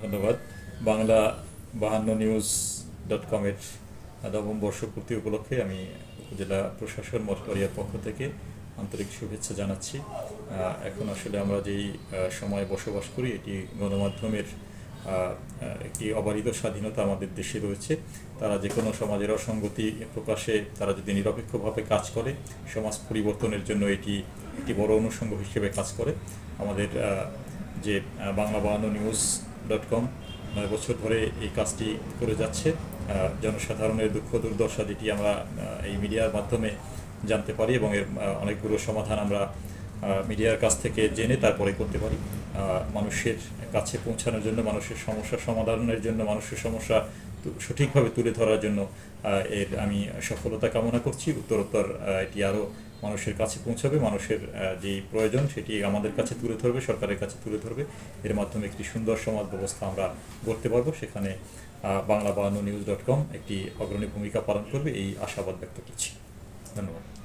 ধন্যবাদ। বাংলা 52news.com-এর নবম বর্ষপূর্তি উপলক্ষে আমি উপজেলা প্রশাসন মঠবাড়িয়ার পক্ষ থেকে আন্তরিক শুভেচ্ছা জানাচ্ছি। এখন আসলে আমরা যেই সময়ে বসবাস করি, এটি গণমাধ্যমের একটি অবারিত স্বাধীনতা আমাদের দেশে রয়েছে। তারা যে কোনো সমাজের অসঙ্গতি প্রকাশে তারা যদি নিরপেক্ষভাবে কাজ করে, সমাজ পরিবর্তনের জন্য এটি একটি বড় অনুষঙ্গ হিসেবে কাজ করে। আমাদের যে বাংলা 52news.com 9 বছর ধরে এই কাজটি করে যাচ্ছে। জনসাধারণের দুঃখ দুর্দশা যেটি আমরা এই মিডিয়ার মাধ্যমে জানতে পারি এবং এর অনেকগুলো সমাধান আমরা মিডিয়ার কাছ থেকে জেনে তারপরে করতে পারি। মানুষের কাছে পৌঁছানোর জন্য, মানুষের সমস্যা সমাধানের জন্য, মানুষের সমস্যা সঠিকভাবে তুলে ধরার জন্য এর আমি সফলতা কামনা করছি। উত্তরোত্তর এটি আরও মানুষের কাছে পৌঁছাবে, মানুষের যেই প্রয়োজন সেটি আমাদের কাছে তুলে ধরবে, সরকারের কাছে তুলে ধরবে। এর মাধ্যমে একটি সুন্দর সমাজ ব্যবস্থা আমরা গড়তে পারবো। সেখানে বাংলা 52news.com একটি অগ্রণী ভূমিকা পালন করবে, এই আশাবাদ ব্যক্ত করছি। ধন্যবাদ।